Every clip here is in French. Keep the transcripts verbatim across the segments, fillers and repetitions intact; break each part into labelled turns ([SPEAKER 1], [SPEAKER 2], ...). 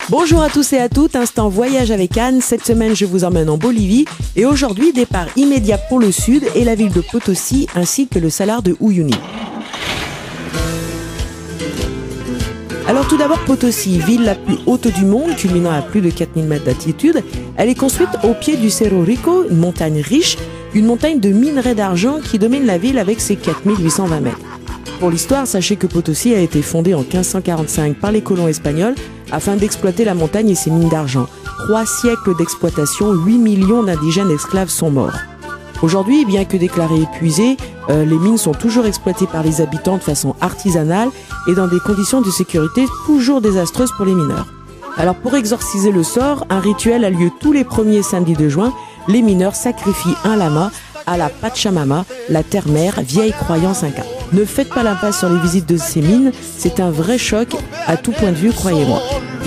[SPEAKER 1] Bonjour à tous et à toutes, instant voyage avec Anne. Cette semaine, je vous emmène en Bolivie et aujourd'hui, départ immédiat pour le sud et la ville de Potosí ainsi que le salar de Uyuni. Alors tout d'abord, Potosí, ville la plus haute du monde, culminant à plus de quatre mille mètres d'altitude. Elle est construite au pied du Cerro Rico, une montagne riche, une montagne de minerais d'argent qui domine la ville avec ses quatre mille huit cent vingt mètres. Pour l'histoire, sachez que Potosí a été fondée en quinze cent quarante-cinq par les colons espagnols afin d'exploiter la montagne et ses mines d'argent. Trois siècles d'exploitation, huit millions d'indigènes esclaves sont morts. Aujourd'hui, bien que déclarées épuisées, euh, les mines sont toujours exploitées par les habitants de façon artisanale et dans des conditions de sécurité toujours désastreuses pour les mineurs. Alors pour exorciser le sort, un rituel a lieu tous les premiers samedis de juin. Les mineurs sacrifient un lama à la Pachamama, la terre-mère, vieille croyance inca. Ne faites pas l'impasse sur les visites de ces mines, c'est un vrai choc à tout point de vue, croyez-moi.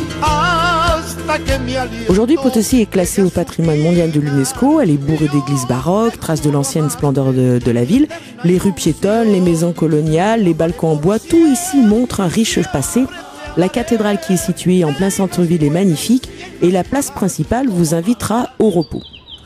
[SPEAKER 1] Aujourd'hui, Potosí est classée au patrimoine mondial de l'UNESCO. Elle est bourrée d'églises baroques, traces de l'ancienne splendeur de, de la ville. Les rues piétonnes, les maisons coloniales, les balcons en bois, tout ici montre un riche passé. La cathédrale qui est située en plein centre-ville est magnifique et la place principale vous invitera au repos.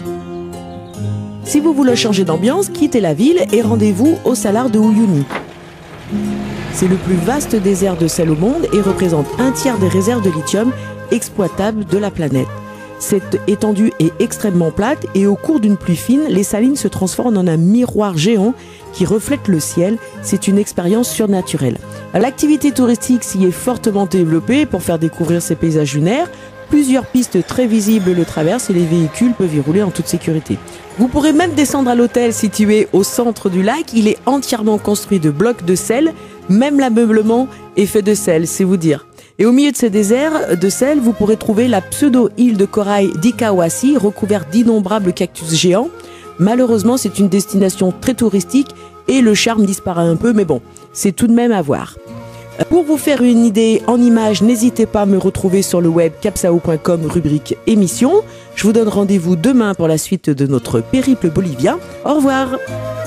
[SPEAKER 1] Si vous voulez changer d'ambiance, quittez la ville et rendez-vous au salar de Uyuni. C'est le plus vaste désert de sel au monde et représente un tiers des réserves de lithium exploitables de la planète. Cette étendue est extrêmement plate et au cours d'une pluie fine, les salines se transforment en un miroir géant qui reflète le ciel. C'est une expérience surnaturelle. L'activité touristique s'y est fortement développée pour faire découvrir ces paysages lunaires. Plusieurs pistes très visibles le traversent et les véhicules peuvent y rouler en toute sécurité. Vous pourrez même descendre à l'hôtel situé au centre du lac. Il est entièrement construit de blocs de sel. Même l'ameublement est fait de sel, c'est vous dire. Et au milieu de ce désert de sel, vous pourrez trouver la pseudo-île de corail d'Ikawasi, recouverte d'innombrables cactus géants. Malheureusement, c'est une destination très touristique et le charme disparaît un peu, mais bon, c'est tout de même à voir. Pour vous faire une idée en images, n'hésitez pas à me retrouver sur le web capsao point com, rubrique émission. Je vous donne rendez-vous demain pour la suite de notre périple bolivien. Au revoir.